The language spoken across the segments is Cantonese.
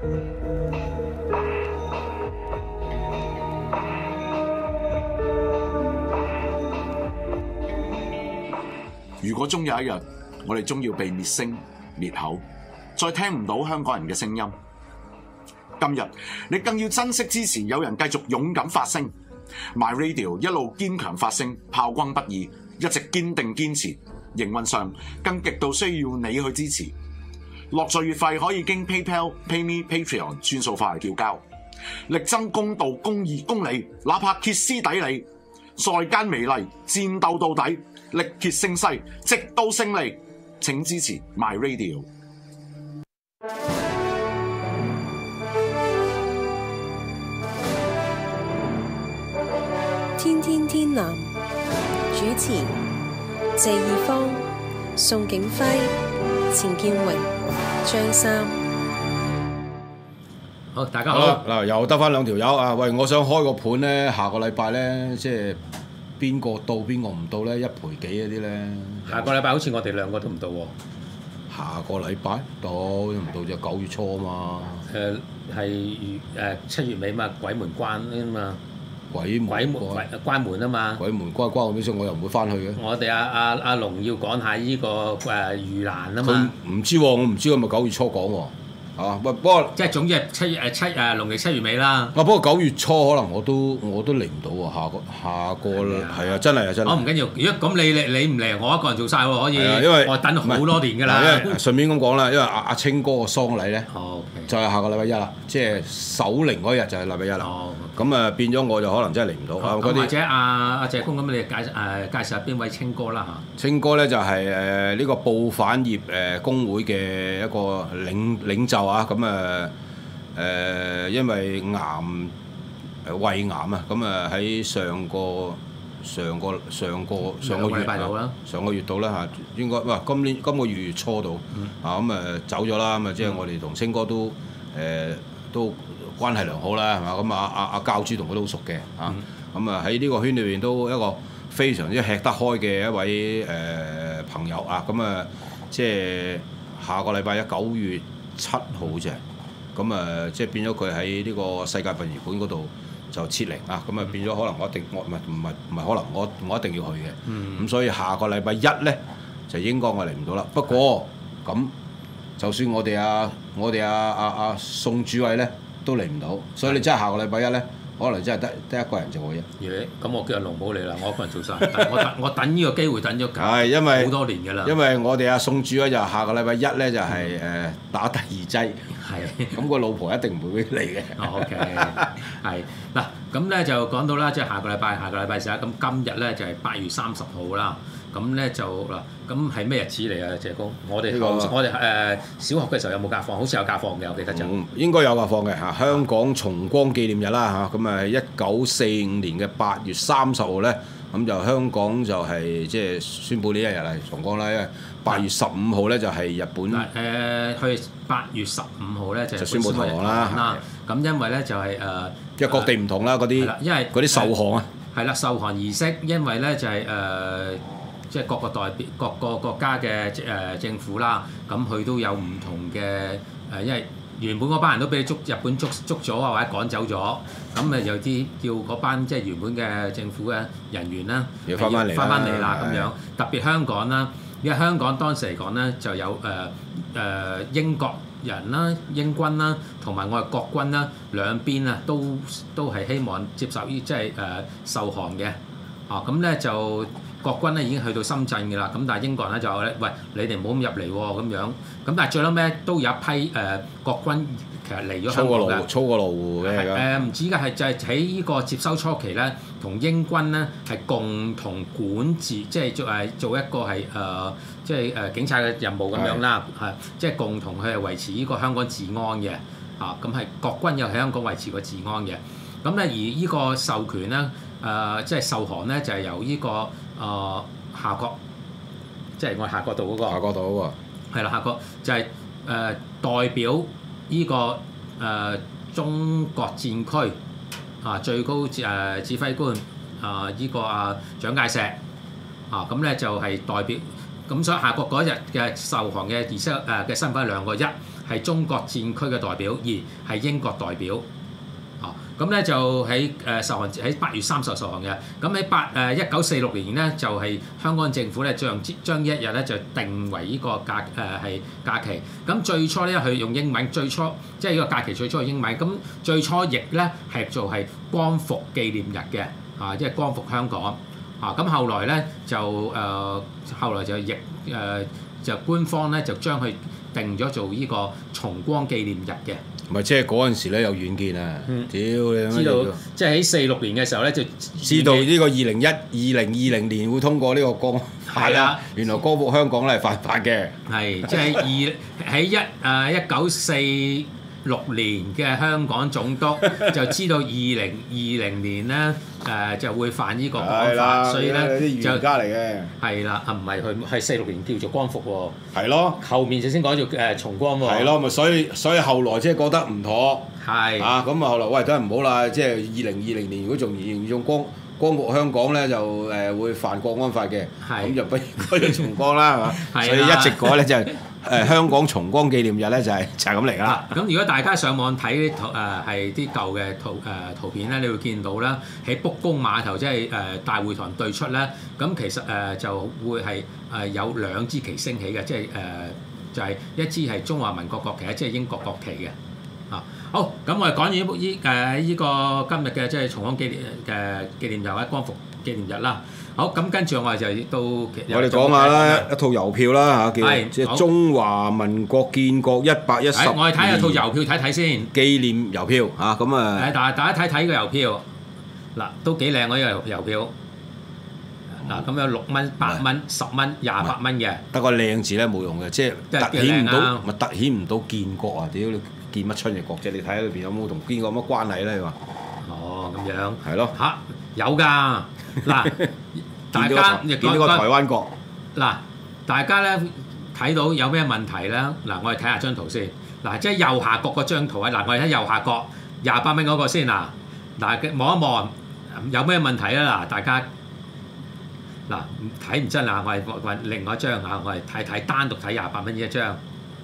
如果終有一日，我哋終要被滅聲滅口，再聽唔到香港人嘅聲音。今日你更要珍惜支持，有人繼續勇敢發聲 ，My Radio 一路堅強發聲，炮轟不已，一直堅定堅持。營運上更極度需要你去支持。落稅月費可以經 PayPal、PayMe、Patreon 轉數化嚟繳交。力爭公道、公義、公理，哪怕歇斯底里，在間美利，戰鬥到底。力竭勝勢，直到勝利。請支持 My Radio。 天天天藍主持謝義方、宋景輝、錢建榮、張三。 好，大家好。 嗱，又得翻兩條友啊！喂，我想開個盤咧，下個禮拜咧，即係。邊個到邊個唔到咧？一賠幾嗰啲咧？ 下個禮拜好似我哋兩個都唔到喎。 下個禮拜到都唔到就9月初啊嘛。 係7月尾嘛，鬼門關啊嘛。關門啊嘛。 鬼門關我邊先？我又唔會翻去嘅。 我哋阿龍要趕下呢個盂蘭啊嘛。 佢唔知喎，我唔知佢咪9月初講喎。啊，不過即係總之係農曆7月尾啦。 不過9月初可能我都嚟唔到喎。下個係啊，真係啊，真係。 我唔緊要，如果咁你唔嚟，我一個人做晒喎，可以。 因為我等好多年㗎啦。 因為順便咁講啦，因為阿清哥個喪禮咧，就係下個禮拜一啦，即係守靈嗰日就係禮拜一啦。咁啊變咗我就可能真係嚟唔到。 咁或者阿謝公咁，你介紹下邊位清哥啦嚇？清哥咧就係呢個報販業工會嘅一個領袖啊，咁因為胃癌啊，咁喺上個月度啦嚇，應該今個月初度啊，咁走咗啦，咁即係我哋同清哥都關係良好啦，係嘛？咁阿教主同佢都好熟嘅嚇，咁喺呢個圈裏邊都一個非常之吃得開嘅一位朋友啊，咁即係下個禮拜9月7號啫，咁即係變咗佢喺呢個世界殯儀館嗰度就設靈啊，咁變咗可能我一定唔係可能我一定要去嘅，咁所以下個禮拜1咧就應該我嚟唔到啦。不過咁就算我哋阿宋主委咧都嚟唔到，所以你真係下個禮拜1咧，可能真係得一個人做嘅啫。 咁我叫阿龍冇嚟啦，我一個人做晒。我等呢個機會等咗好多年㗎啦。 因為我哋阿宋主委就下個禮拜1咧就係打第2劑，咁個老婆一定唔會嚟嘅。 OK， 係嗱，咁咧就講到啦，即係下個禮拜11，咁今日咧就係8月30號啦。咁咧就嗱，咁係咩日子嚟啊？謝公，我哋小學嘅時候有冇假放？好似有假放嘅，我記得就應該有假放嘅嚇。香港重光紀念日啦嚇，咁1945年嘅8月30號咧，咁就香港就係即係宣布呢一日係重光啦。因為8月15號咧就係日本去8月15號咧就宣布投降啦。 咁因為咧就係即係各地唔同啦，嗰啲因為嗰啲受降啊， 係啦，受降儀式，因為咧就係即係各個代表、各個國家嘅政府啦，咁佢都有唔同嘅因為原本嗰班人都俾日本捉咗啊，或者趕走咗，咁有啲叫嗰班即係原本嘅政府嘅人員啦， 要翻返嚟啦咁樣。特別香港啦，因為香港當時嚟講咧就有英國人啦、英軍啦，同埋我哋國軍啦，兩邊啊都係希望接受即係受降嘅。咁咧就。國軍咧已經去到深圳嘅啦，咁但係英國人咧就咧，喂，你哋唔好咁入嚟喎咁樣。咁但係最後尾都有一批國軍其實嚟咗香港嘅， 操過羅湖嘅。 唔止㗎，係就係喺呢個接收初期咧，同英軍咧係共同管治，即係做一個係即係警察嘅任務咁樣啦，係即係共同去維持呢個香港治安嘅。咁係國軍又喺香港維持個治安嘅。咁咧而呢個授權咧即係受降咧就係由呢個。夏慤，即係我夏慤道嗰個。 夏慤道嗰個。 係啦，夏慤就係代表呢個中國戰區最高指揮官呢個蔣介石咁咧就係代表咁所以夏國嗰日嘅受降嘅儀式嘅身份係兩個，一係中國戰區嘅代表，二係英國代表。咁咧就喺受降喺8月30受降嘅。咁喺1946年咧就係香港政府咧將呢一日咧就定為呢個係假期。咁最初咧佢用英文，最初即係呢個假期最初係英文。咁最初譯咧係做係光復紀念日嘅，即係光復香港。咁後來咧就後來就譯就官方咧就將佢定咗做呢個重光紀念日嘅。 唔係即係嗰陣時咧有遠見啊！屌你知道即係喺46年嘅時候咧就知道呢個2020年會通過呢個光係啦，原來光復香港咧係犯法嘅。係即係喺1946年嘅香港總督就知道2020年咧就會犯呢個國安法，所以咧啲預言家嚟嘅。 係啦，唔係佢係46年叫做光復喎。 係咯， 後面就先講做重光喎。 係咯，咪所以後來即係覺得唔妥。係咁啊，後來喂，梗係唔好啦，即係2020年如果仲沿用光復香港咧，就會犯國安法嘅。咁就不如重光啦，係嘛？所以一直改咧就係香港重光紀念日咧就係咁嚟㗎啦。 咁如果大家上網睇啲係啲舊嘅圖片咧，你會見到啦，喺卜公碼頭即係大會堂對出咧，咁其實就會係有兩支旗升起嘅，即係就係一支係中華民國國旗，一支係英國國旗嘅。好，咁我哋講完呢個今日嘅即係重光紀念日或者光復紀念日啦。好，咁跟住我哋就到我哋講下啦，一套郵票啦嚇，叫即係中華民國建國110。 我哋睇下套郵票睇睇先。紀念郵票嚇，咁啊。 大家睇睇個郵票，嗱都幾靚嗰個郵票。嗱咁有6蚊、8蚊、10蚊、28蚊嘅。得個靚字咧冇用嘅，即係凸顯唔到建國啊！屌你！建乜春嘅國啫？你睇下裏邊有冇同邊個乜關係咧？你話？哦，咁樣。係咯。嚇，有㗎。嗱，大家見到個台灣國。嗱，大家咧睇到有咩問題咧？嗱，我哋睇下張圖先。嗱，即係右下角嗰張圖啊！嗱，我哋睇右下角28蚊嗰個先嗱。嗱，望一望有咩問題咧？嗱，大家嗱睇唔真啊！我係揾另外一張嚇，我係睇單獨睇28蚊呢一張。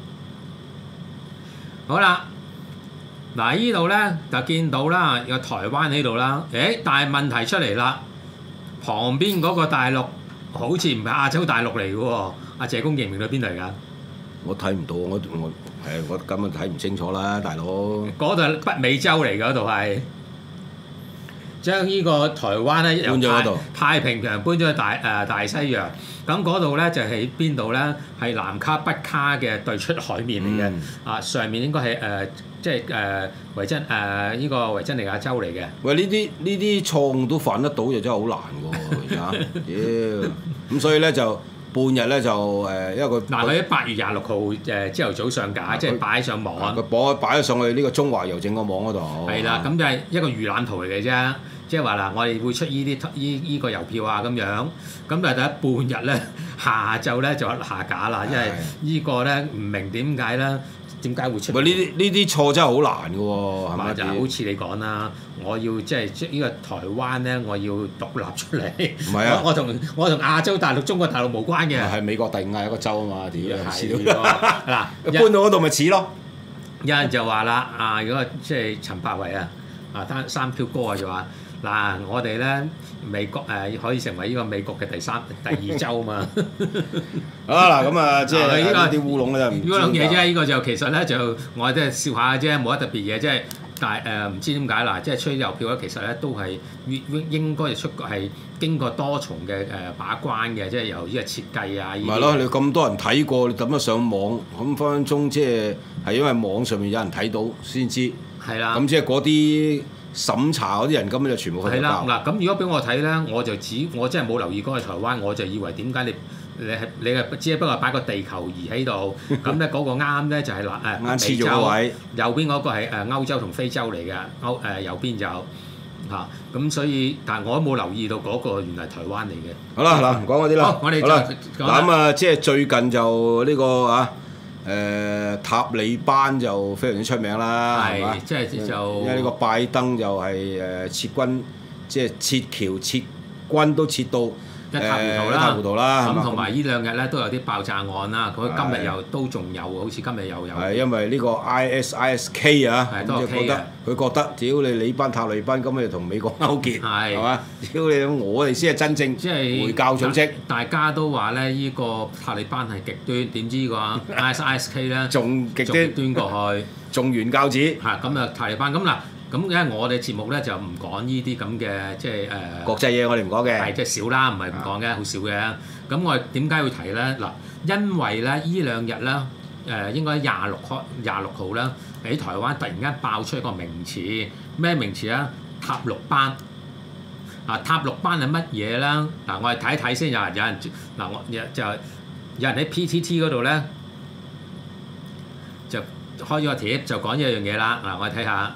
好啦，嗱呢度咧就見到啦，有台灣喺度啦。但係問題出嚟啦，旁邊嗰個大陸好似唔係亞洲大陸嚟嘅喎。阿謝公認唔認到邊度嚟㗎？我睇唔到，我根本睇唔清楚啦，大佬。嗰度係北美洲嚟嘅，嗰度係將呢個台灣咧由太平洋搬咗去大西洋。咁嗰度咧就喺邊度咧？係南卡北卡嘅對出海面嚟嘅。上面應該係即係維珍呢個維珍尼亞州嚟嘅。喂，呢啲錯誤都犯得到，就真係好難㗎喎！咁所以咧就半日咧就因為佢佢喺8月26號朝頭早上架，即係擺上網。佢擺咗上去呢個中華郵政個網嗰度。係啦，咁就係一個預覽圖嚟嘅啫。即係話嗱，我哋會出依個郵票啊咁樣，咁但係第一半日咧，下晝咧就下架啦，因為呢個咧唔明點解會出？喂，呢啲錯真係好難嘅喎，係咪？就好似你講啦，我要即係呢個台灣咧，我要獨立出嚟。唔係啊，我同亞洲大陸、中國大陸無關嘅。係美國第5一個州啊嘛，屌！嗱，搬到嗰度咪似咯。有人就話啦，如果即係陳柏惟三票哥就話。嗱，我哋咧美國可以成為呢個美國嘅第2州嘛？嗱咁啊，即係呢個啲烏龍咧，烏龍嘢啫。呢個就其實咧就我即係笑下啫，冇乜特別嘢。即係但係唔知點解嗱，即係出郵票咧，其實咧都係應該係經過多重嘅把關嘅，即係由呢個設計啊。唔係咯，你咁多人睇過，你抌咗上網，咁分分鐘即係因為網上面有人睇到先知。係啦。咁即係嗰啲審查嗰啲人根本就全部瞓覺。係啦，嗱咁如果俾我睇咧，我真係冇留意過去台灣，我就以為點解你係只不過擺個地球儀喺度，咁咧嗰個啱咧就係啱黐咗個位，右邊嗰個係歐洲同非洲嚟嘅，右邊就嚇，咁所以但係我都冇留意到嗰個原來係台灣嚟嘅。好啦，嗱唔講嗰啲啦，好，我哋嗱咁啊，即係最近就呢個塔利班就非常之出名啦，係嘛？即係就因為呢個拜登就係撤軍，即係撤僑撤軍都撤到一塌糊塗一塌糊塗啦。 咁同埋呢兩日咧都有啲爆炸案啦。佢今日又都仲有，好似今日又有。 係因為呢個 ISIS-K 啊， 都係 K 嘅。 佢覺得，屌你班塔利班咁，你同美國勾結，係嘛？屌你，我哋先係真正即係回教組織。 大家都話咧，呢個塔利班係極端，點知呢個 ISIS-K 咧仲極端過去， 仲原教旨。 嚇咁啊塔利班咁嗱。咁因為我哋節目咧就唔講呢啲咁嘅即係國際嘢，我哋唔講嘅， 係即係少啦，唔係唔講嘅，好少嘅。咁我哋點解會提咧？嗱，因為咧呢兩日咧應該26號啦，喺台灣突然間爆出一個名詞，咩名詞啊？塔綠班啊！塔綠班係乜嘢啦？嗱，我哋睇一睇先，有人嗱，我就有人喺 PTT 嗰度咧就開咗個貼，就講呢一樣嘢啦。嗱，我哋睇下。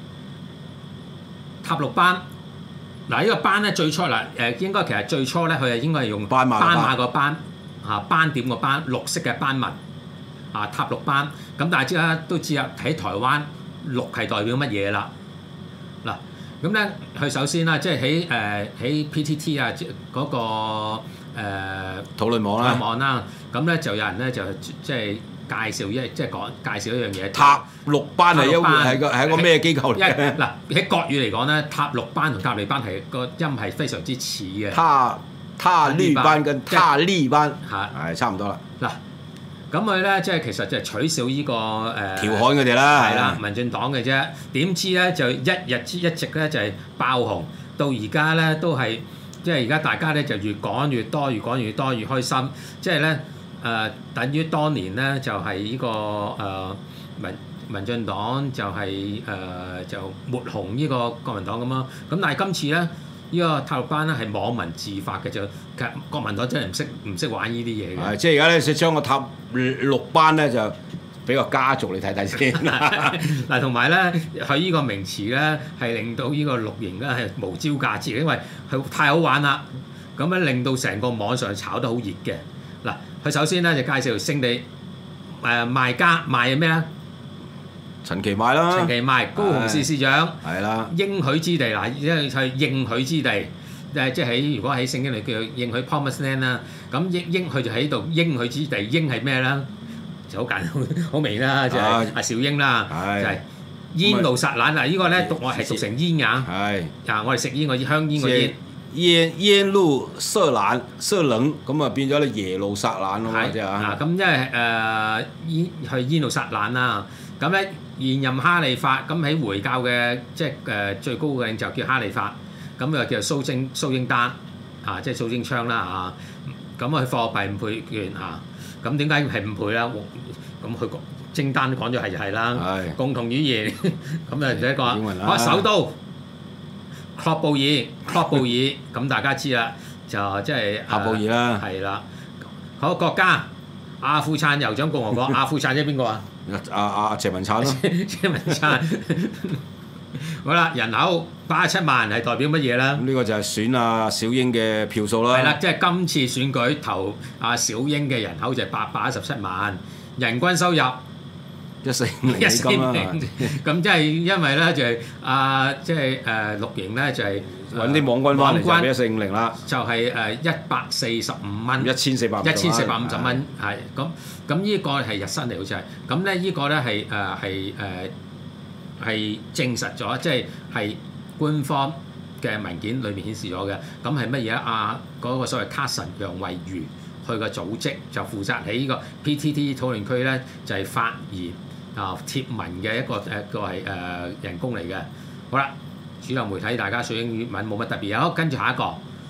塔綠班嗱，呢個班咧最初應該其實最初咧佢係應該係用斑馬個斑嚇斑點個斑綠色嘅斑紋啊塔綠班咁，大家都知啊，喺台灣綠係代表乜嘢啦嗱，咁咧佢首先啦，即係喺 PTT 啊嗰個討論網啦，咁咧就有人咧就即係。介紹一樣嘢， 塔綠班係一個咩機構嚟嘅？ 嗱喺國語嚟講咧，塔綠班同塔利班係個音係非常之似嘅。 塔綠班跟塔利班係差唔多啦。嗱， 咁佢咧即係其實就係取笑呢個調侃佢哋啦， 係啦，民進黨嘅啫。點知咧就一直咧就係爆紅，到而家咧都係即係而家大家咧就越講越多，越講越多越開心，即係咧。等於當年咧就係呢個民進黨就係就抹紅呢個國民黨咁咯。咁但係今次咧呢個塔綠班咧係網民自發嘅，就其實國民黨真係唔識玩呢啲嘢嘅。 即係而家咧，想將個塔綠班咧就俾個家族你睇睇先。 嗱，同埋咧佢呢個名詞咧係令到呢個綠營咧係無招架之，因為佢太好玩啦。咁咧令到成個網上炒得好熱嘅。嗱，佢首先咧就介紹勝地賣家賣咩啊？ 陳其邁啦， 陳其邁高雄市市長係啦， 應許之地嗱，因為係應許之地，即係喺如果喺聖經裏叫應許 Promised Land 啦，咁應佢就喺度應許之地，應係咩啦？就好簡單好明啦，就係阿小英啦，就係煙路撒冷嗱，呢個咧我係讀成煙㗎，係啊，我哋食煙個香煙個煙。 耶路撒冷咁啊變咗咧耶路撒冷咯，即係啊！ 咁因為去耶路撒冷啦，咁咧現任哈利法咁喺回教嘅即係最高嘅領袖叫哈利法，咁又叫蘇英丹啊，即係蘇貞昌啦嚇，咁佢貨幣唔配權嚇，咁點解係唔配啦？咁佢貞丹講咗係就係啦，共同語言咁啊第一個首都。喀布爾，咁大家知啦，就即係喀布爾啦， 係啦。好國家，阿富汗酋長共和國，阿富汗即係邊個啊？ 謝文燦咯， 謝文燦。好啦，人口87萬係代表乜嘢咧？ 呢個就係選阿小英嘅票數啦。 係啦，即係今次選舉投阿小英嘅人口就係817萬，人均收入。 140 咁即係因為咧就係即係綠營咧就係揾啲網軍翻嚟就1450啦， 就係145蚊，1450蚊係咁呢個係日薪嚟好似係，咁咧呢個咧係證實咗，即係官方嘅文件裏面顯示咗嘅，咁係乜嘢啊？嗰個所謂卡神楊惠如佢個組織就負責喺呢個 PTT 討論區咧就係發言。貼文嘅一個係人工嚟嘅，好啦，主流媒體大家水英語文冇乜特別，好跟住下一個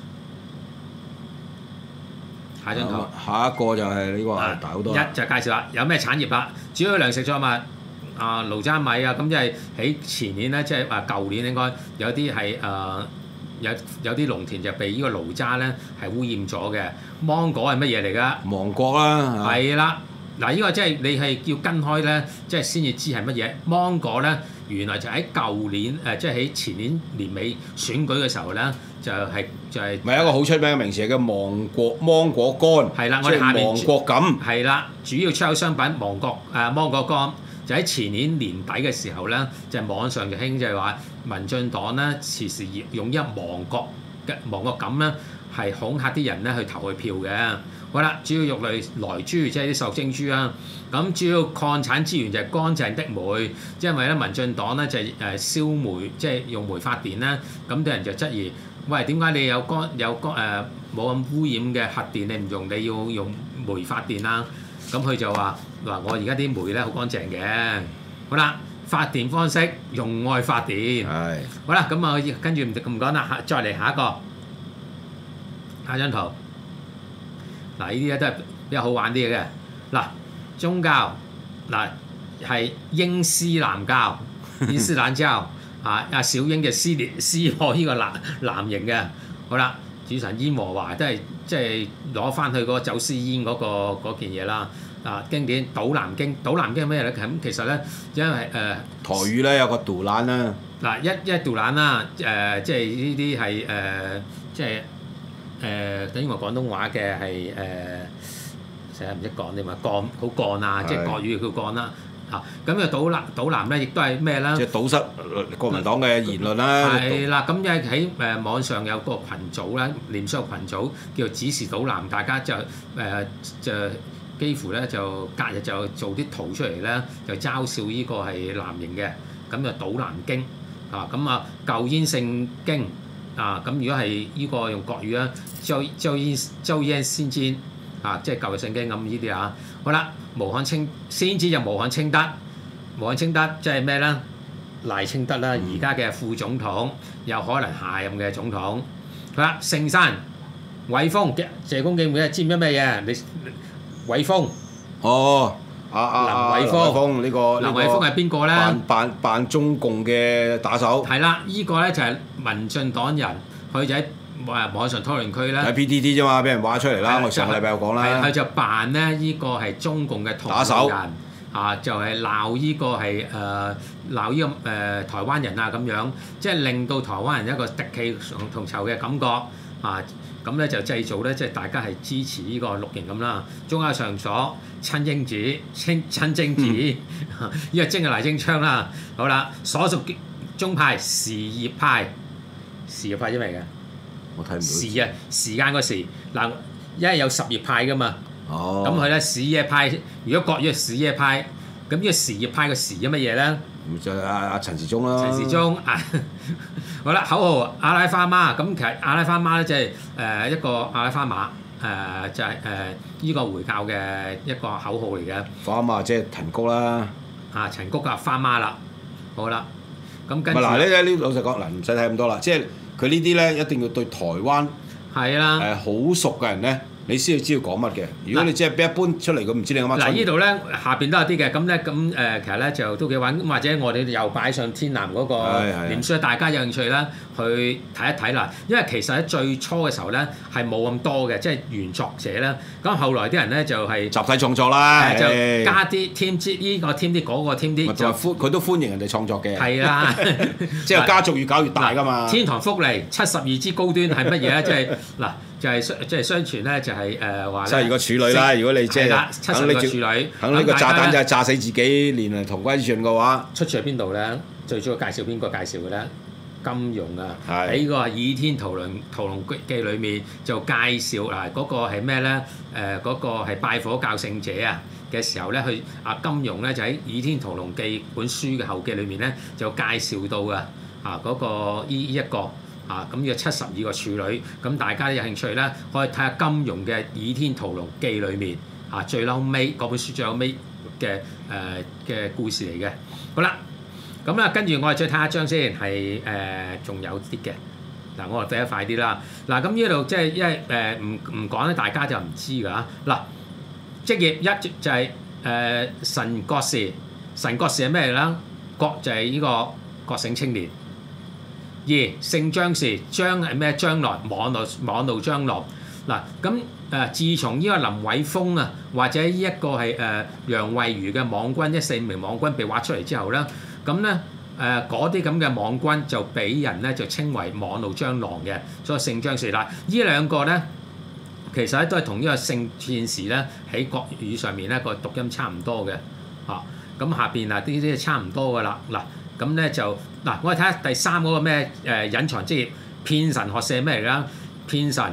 張圖， 下一個就係呢個大好多。 一就介紹啦，有咩產業啦，主要糧食作物蘆渣米啊，咁即係喺前年咧，即係舊年應該有啲係有啲農田就被呢個蘆渣咧係污染咗嘅。芒果係乜嘢嚟㗎？ 芒果啦， 係啦。嗱，呢個即係你係要跟開咧，即係先至知係乜嘢。芒果咧，原來就喺舊年即係喺前年年尾選舉嘅時候咧，就係咪一個好出名嘅名詞叫芒果乾。 係啦，我哋下面芒果乾。 係啦，主要出口商品芒果乾，就喺前年年底嘅時候咧，就係網上就興就係話民進黨咧時時用一芒果乾咧係恐嚇啲人咧去投佢票嘅。好啦，主要肉類萊豬即係啲受精豬啊。咁主要礦產資源就係乾淨的煤，因為咧民進黨咧就係燒煤，即係用煤發電啦。咁啲人就質疑，喂，點解你有冇咁污染嘅核電你唔用，你要用煤發電啦？咁佢就話我而家啲煤咧好乾淨嘅。好啦，發電方式用愛發電。 係。 好啦，咁啊跟住唔講啦，再嚟下張圖。嗱，呢啲咧都係比較好玩啲嘅。嗱，宗教嗱係英斯蘭教，伊斯蘭教啊，阿小英嘅撕破呢個藍營嘅。好啦，主神耶和華都係即係攞翻去嗰個走私煙嗰件嘢啦。啊，經典《島南經》，《島南經》係咩咧？咁其實咧，因為台語咧有個杜蘭啦。嗱， 一杜蘭啦，即係呢啲係即係。等於我廣東話嘅係成日唔識講點啊，幹好幹啊，即係國語叫幹啦嚇。咁嘅島南咧，亦都係咩啦？即係堵塞國民黨嘅言論啦。係啦，咁因為喺網上有個群組咧，臉書群組叫做指示島南，大家就幾乎咧就隔日就做啲圖出嚟咧，就嘲笑呢個係藍營嘅。咁就島南經啊，咁啊舊煙聖經。啊，咁如果係呢個用國語啊，周煙先知啊，即係舊嘅聖經咁呢啲啊。好啦，先知就無漢清德，無漢清德即係咩咧？賴清德啦，而家嘅副總統，有可能下任嘅總統。好啦，聖山偉峰謝公記唔記得？知唔知咩嘢？你偉峰哦。林偉峰呢個林偉峰係邊個咧？扮中共嘅打手。係啦，呢個咧就係民進黨人，佢就喺網上討論區咧。喺 PTT 啫嘛，俾人話出嚟啦。我上個禮拜有講啦。佢就扮咧呢個係中共嘅同路人啊，就係鬧呢個係鬧呢個台灣人啊咁樣，即係令到台灣人一個敵愾同仇嘅感覺啊。咁咧就製造咧，即係大家係支持呢個綠營咁啦。宗教場所親英子、親精子，呢個精係賴清昌啦。好啦，所屬宗派時業派，時業派因為嘅，我睇唔到時啊，時間個時嗱，因為有什葉派噶嘛。哦。咁佢咧時業派，如果國語係時業派，咁呢個時業派嘅時係乜嘢咧？就係阿陳時中啦。陳時中啊。好啦，口號阿拉花媽，咁其實阿拉花媽咧即係一個阿拉花馬，就係呢個回教嘅一個口號嚟嘅。花媽即係陳菊啦，啊陳菊啊花媽啦，好啦，咁跟住嗱呢老實講嗱，唔使睇咁多啦，即係佢呢啲咧一定要對台灣係啦好熟嘅人咧。你先要知道講乜嘅。如果你只係俾一般出嚟，佢唔知你講乜。嗱，呢度咧下邊都有啲嘅，咁咧其實咧就都幾玩，或者我哋又擺上天南嗰個臉書，大家有興趣咧去睇一睇啦。因為其實喺最初嘅時候咧係冇咁多嘅，即係原作者咧。咁後來啲人咧就係集體創作啦，就加啲添啲呢個添啲嗰個添啲，就佢都歡迎人哋創作嘅。係啦，即係家族越搞越大㗎嘛。天堂福利72支高端係乜嘢咧？即係嗱。就係即係相傳咧，就係話咧，72個處女啦。如果你即係70個處女，肯呢個炸彈就係炸死自己，連嚟同歸於盡嘅話，出處喺邊度咧？最主要介紹邊個介紹嘅咧？金庸啊，喺呢個《倚天屠龍記》裏面就介紹嗱嗰個係咩咧？嗰個係拜火教聖者啊嘅時候咧，佢啊金庸咧就喺《倚天屠龍記》本書嘅後記裏面咧就介紹到嘅嗰個呢一個。啊，咁嘅72個處女，咁大家有興趣咧，可以睇下金庸嘅《倚天屠龍記》裏面啊，最嬲尾嗰本書最後尾嘅故事嚟嘅。好啦，咁啦，跟住我哋再睇下一張先，係仲有啲嘅。嗱，我哋睇得快啲啦。嗱，咁呢度即係因為唔講咧，大家就唔知㗎嚇。嗱，職業一就係神國士，神國士係咩嚟啦？國就係呢個覺醒青年。二姓張氏，張係咩？張來網路張來嗱，咁自從呢個林偉峰啊，或者呢一個係楊惠如嘅網軍145名網軍被挖出嚟之後咧，咁咧嗰啲咁嘅網軍就俾人咧就稱為網路張狼嘅，所以姓張氏啦。呢兩個咧其實咧都係同呢個姓戰士咧喺國語上面咧個讀音差唔多嘅嚇。咁下邊啊呢啲差唔多噶啦嗱。咁咧就嗱，我哋睇下第三嗰個咩隱藏職業騙神學社咩嚟啦？騙神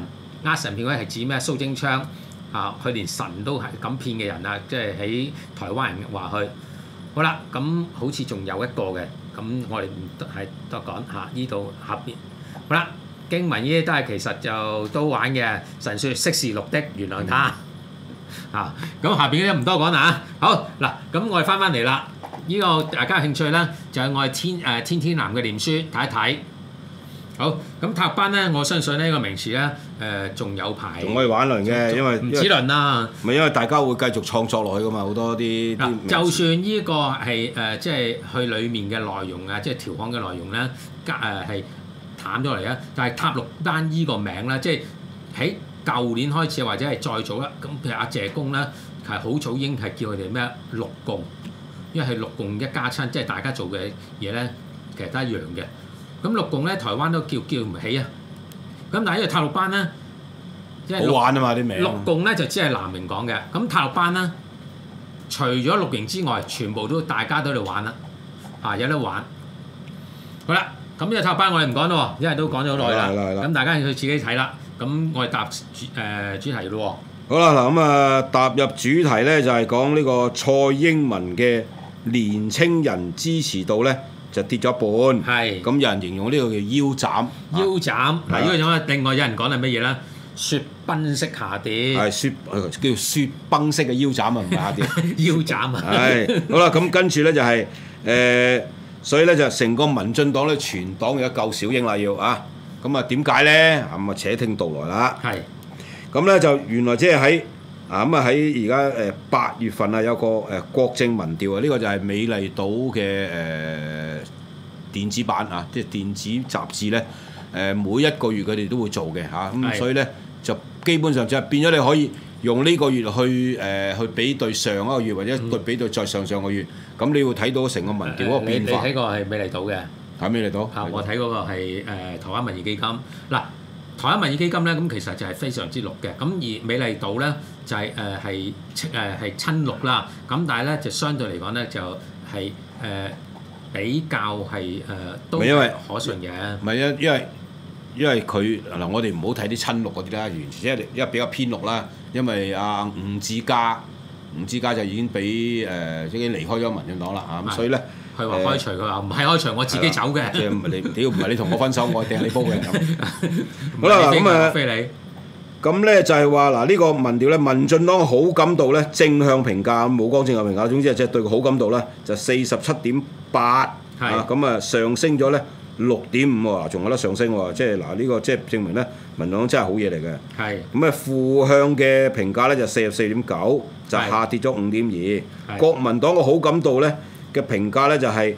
神騙鬼係指咩？蘇貞昌啊，佢連神都係咁騙嘅人啊，即係喺台灣人話佢。好啦，咁好似仲有一個嘅，咁我哋唔係多講下呢度下邊。好啦，經文呢啲都係其實就都玩嘅。神説昔是綠的，原諒他。啊，咁下邊嗰啲唔多講啦嚇。好嗱，咁我哋翻嚟啦。呢個大家有興趣咧，就係我哋天天藍嘅念書睇一睇。好，咁塔班咧，我相信呢個名詞咧，仲有排， 仲可以玩輪嘅，因為唔止輪啦。 唔係因為大家會繼續創作落去噶嘛，好多啲嗱，就算呢個係即係佢裡面嘅內容啊，即係調侃嘅內容咧，係淡咗嚟啊。但係塔綠班呢個名咧，即係喺舊年開始或者係再早啦。咁譬如阿謝公咧，係好早已經係叫佢哋咩綠共，因為係綠共一家親，即係大家做嘅嘢咧，其實都一樣嘅。咁綠共咧，台灣都叫唔起啊！咁但係呢個塔綠班咧，即係好玩啊嘛啲名。 綠共咧就只係南寧講嘅，咁塔綠班咧，除咗綠營之外，全部都大家都喺度玩啦，有得玩。好啦，咁呢個塔綠班我哋唔講咯，因為都講咗好耐啦。咁大家去自己睇啦。咁我哋踏主題咯。 好啦，嗱咁啊，踏入主題咧就係講呢個蔡英文嘅年青人支持度咧，就跌咗一半，咁有人形容呢個叫腰斬。腰斬嗱，呢個咁另外有人講係乜嘢咧？雪崩式下跌。係叫雪崩式嘅腰斬啊，唔係下跌。 腰斬啊。 係好啦，咁跟住咧就係所以咧就成個民進黨咧全黨有一嚿小英啦要啊，咁啊點解咧？咁啊且聽道來啦。係。咁咧就原來即係喺喺而家8月份啊有個國政民調啊，呢個就係美麗島嘅電子版啊，即係電子雜誌咧每一個月佢哋都會做嘅嚇，咁所以咧就基本上就變咗你可以用呢個月去比對上一個月或者比對再上個月，咁你會睇到成個民調嗰個變化。 你睇過係美麗島嘅？ 係美麗島。 我睇嗰個係台灣民意基金嗱。台灣民意基金咧，咁其實就係非常之綠嘅，咁而美麗島咧就係係親綠啦，咁但係咧就相對嚟講咧就係比較係都可信嘅。 唔係因為佢嗱，我哋唔好睇啲親綠嗰啲啦，完全因為比較偏綠啦，因為阿吳志嘉就已經俾已經離開咗民進黨啦嚇，咁所以咧。 佢話開除，佢話唔係開除，我自己走嘅。 即係唔係你屌唔係你同我分手，我掟你煲嘅咁。好啦，咁咧就係話嗱呢個民調咧，民進黨好感度咧正向評價，冇講正向評價，總之即係對佢好感度咧就47.8，咁啊上升咗咧6.5喎，仲有得上升喎，即係嗱呢個即係證明咧民進黨真係好嘢嚟嘅。係。咁啊負向嘅評價咧就44.9，就下跌咗5.2。國民黨嘅好感度咧嘅評價咧就係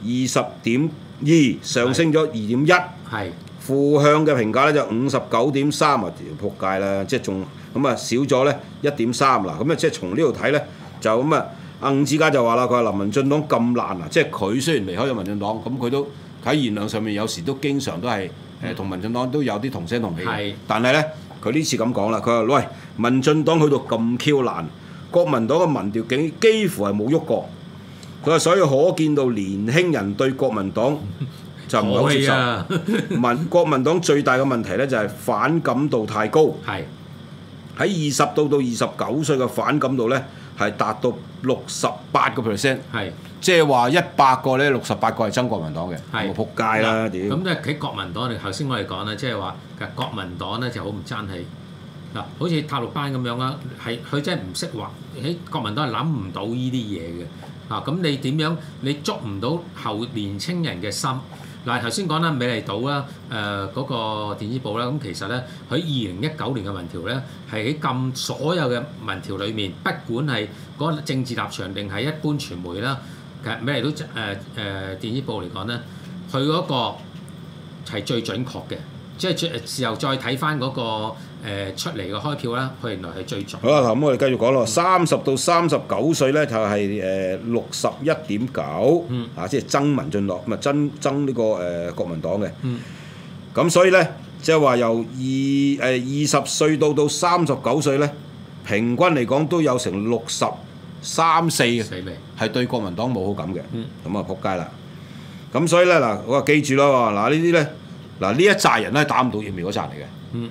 20.2，上升咗2.1。係負向嘅評價咧就59.3啊，條撲街啦，即係仲咁啊少咗咧1.3啦。咁啊即係從呢度睇咧就咁啊，吳志嘉就話啦，佢話民進黨咁爛啊，即係佢雖然離開咗民進黨，咁佢都喺言論上面有時都經常都係同民進黨都有啲同聲同氣。係，但係咧佢呢次咁講啦，佢話喂，民進黨去到咁 Q 爛，國民黨嘅民調幾乎係冇喐過。佢話：所以可見到年輕人對國民黨就唔係好接受。國民黨最大嘅問題咧就係反感度太高。係喺20到29歲嘅反感度咧係達到68%。係即係話100個咧68個係憎國民黨嘅。係仆街啦屌！ 咁即係喺國民黨，頭先我哋講啦，即係話其實國民黨咧就好唔爭氣。嗱，好似塔綠班咁樣啦，係佢真係唔識話喺國民黨係諗唔到呢啲嘢嘅。咁你點樣？你捉唔到後年青人嘅心。嗱，頭先講啦，美麗島啦，嗰個電子報啦，咁其實咧，喺2019年嘅民調咧，係喺所有嘅民調裏面，不管係嗰個政治立場定係一般傳媒啦，其實美麗島電子報嚟講咧，佢嗰個係最準確嘅，即係事後再睇翻嗰個。出嚟嘅開票啦，佢原來係最準。好啦， 咁我哋繼續講咯。30到39歲咧就係61.9，即係憎民進黨，唔係憎呢個國民黨嘅。咁所以咧，即係話由20歲到39歲咧，平均嚟講都有成63、4嘅，係對國民黨冇好感嘅。咁啊，仆街啦！咁所以咧嗱，我話記住啦喎，嗱呢啲咧，嗱呢一紮人咧打唔到疫苗嗰紮嚟嘅。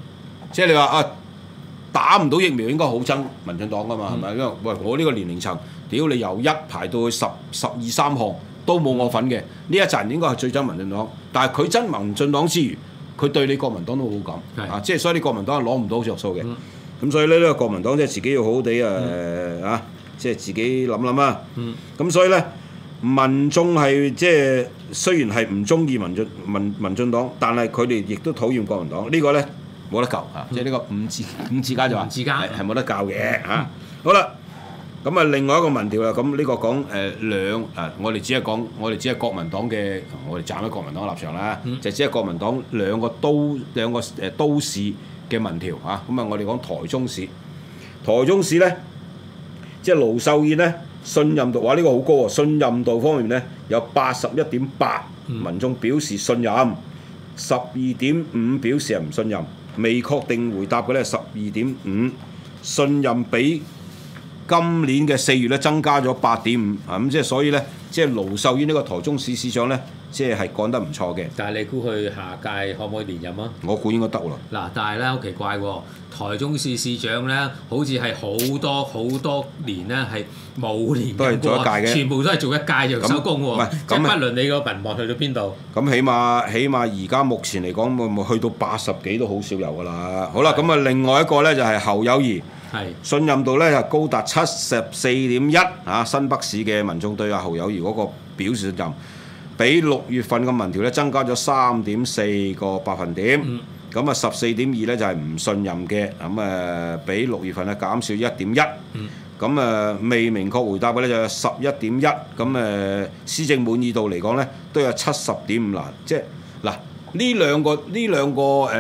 即係你話啊，打唔到疫苗應該好憎民進黨㗎嘛，係咪？因為喂我呢個年齡層，屌你由1排到去12、13項都冇我份嘅，呢一陣應該係最憎民進黨。但係佢憎民進黨之餘，佢對你國民黨都好感啊，即係所以你國民黨係攞唔到着數嘅。咁所以咧呢個國民黨即係自己要好好地即係自己諗諗啊。咁所以咧。民眾係即係雖然係唔中意民進黨，但係佢哋亦都討厭國民黨。呢個咧冇得救啊！即係呢個五字家就話係冇得救嘅嚇。好啦，咁啊另外一個民調啦，咁呢個講我哋只係國民黨嘅，我哋站喺國民黨嘅立場啦，就只係國民黨兩個都市嘅民調嚇。咁啊，我哋講台中市咧，即係盧秀燕咧。信任度話呢個好高喎，信任度方面咧有81.8%，民眾表示信任，12.5%表示係唔信任，未確定回答嘅咧12.5%，信任比今年嘅4月咧增加咗8.5%，咁即係所以咧，即係盧秀燕呢個台中市市長咧，即係幹得唔錯嘅。 但係你估佢下屆可唔可以連任啊？ 我估應該得喎。 嗱，但係咧好奇怪喎，台中市市長咧，好似係好多年咧係冇連任過， 都係做一屆嘅， 全部都係做一屆就收工喎。即係不論你個民望去到邊度。咁起碼而家目前嚟講，去到80幾都好少有㗎啦。好啦，咁啊另外一個咧就係侯友宜。信任度咧就高達74.1%啊！新北市嘅民眾對阿侯友宜嗰個表示信任，比6月份嘅民調咧增加咗3.4個百分點。咁啊14.2咧就係唔信任嘅，咁比6月份咧減少1.1。咁未明確回答嘅咧就有11.1。咁施政滿意度嚟講咧都有70.5啦。即係嗱呢兩個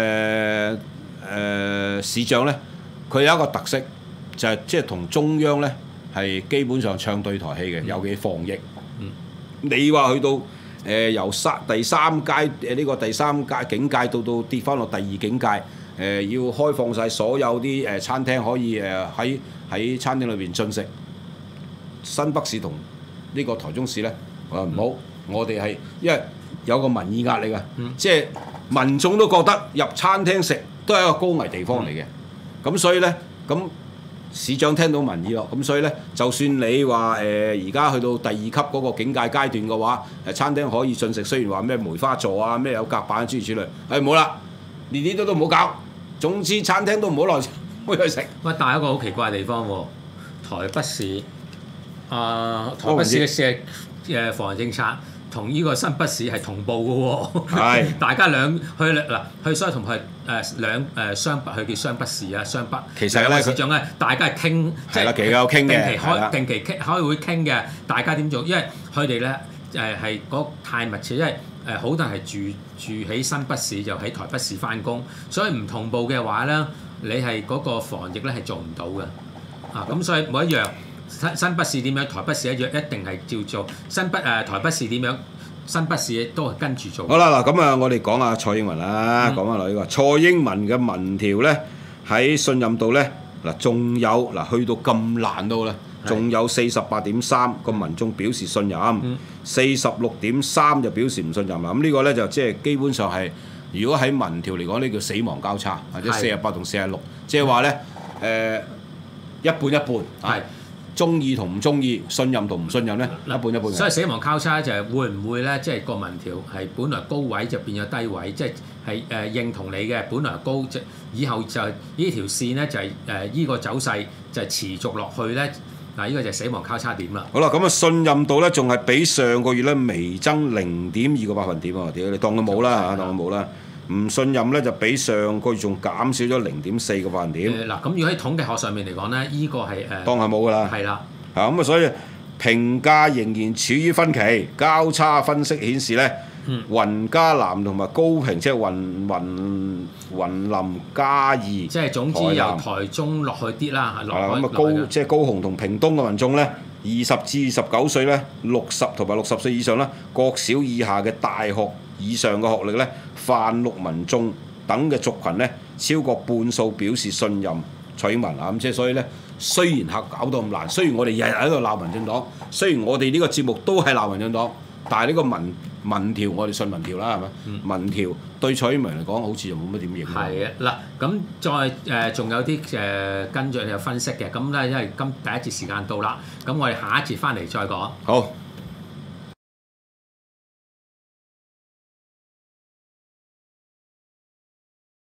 市長咧。佢有一個特色，就係即係同中央咧係基本上唱對台戲嘅，尤其防疫。你話去到由第三階呢個第三階境界到跌翻落第2境界，要開放晒所有啲餐廳可以喺餐廳裏邊進食。新北市同呢個台中市咧，唔好，我哋係因為有個民意壓力啊，即係民眾都覺得入餐廳食都係一個高危地方嚟嘅。咁所以咧，咁市長聽到民意咯，咁所以咧，就算你話而家去到第2級嗰個境界階段嘅話，餐廳可以進食，雖然話咩梅花座啊、咩有隔板諸如此類，冇啦，呢啲都唔好搞。總之餐廳都唔好去食。 喂，但係一個好奇怪嘅地方喎，台北市台北市嘅防疫政策。同呢個新北市係同步嘅喎，大家去所以同佢雙北，佢叫雙北市啊，雙北。其實咧，市長咧，大家係傾，即係其實有傾嘅， 定期開會傾嘅，大家點做？因為佢哋咧係嗰太密切，因為好多人係住喺新北市，就喺台北市翻工，所以唔同步嘅話咧，你係嗰個防疫咧係做唔到嘅。咁所以每一樣。新北市點樣，台北市一樣，一定係照做。台北市點樣，新北市都係跟住做。 好啦，嗱咁啊，我哋講下蔡英文啦，講下落呢個蔡英文嘅民調咧，喺信任度咧，嗱仲有去到咁難到啦，仲有48.3個民眾表示信任，46.3就表示唔信任啦。咁呢個咧就即係基本上係，如果喺民調嚟講，呢叫死亡交叉，或者48同46，即係話咧一半一半。中意同唔中意，信任同唔信任咧，一半一半。 所以死亡交叉就係會唔會咧？即係個民調係本來高位就變咗低位，即係認同你嘅本來高，即以後就呢條線咧就係依個走勢就係持續落去咧。嗱，呢個就係死亡交叉點啦。 好啦，咁啊信任度咧仲係比上個月咧微增0.2個百分點喎。屌你當佢冇啦嚇，當佢冇啦。唔信任咧就比上個月仲減少咗0.4個百分點。 嗱，咁如果喺統計學上面嚟講咧，依個係當係冇㗎啦。 係啦。 咁啊，所以評價仍然處於分歧。交叉分析顯示咧，雲嘉南同埋高屏，即係雲林嘉義， 即係總之由台中落去啲啦， 咁啊即係高雄同屏東嘅民眾咧，20至29歲咧，60同埋60歲以上啦，國小以下嘅大學以上嘅學歷咧，泛綠民眾等嘅族群咧，超過半數表示信任蔡英文啊！咁即係所以咧，雖然搞到咁難，雖然我哋日日喺度鬧民進黨，雖然我哋呢個節目都係鬧民進黨，但係呢個民調我哋信民調啦，係咪？民調對蔡英文嚟講好似就冇乜點影響。 係啊，嗱咁再仲有啲跟住有分析嘅，咁咧因為第一節時間到啦，咁我哋下一節翻嚟再講。 好。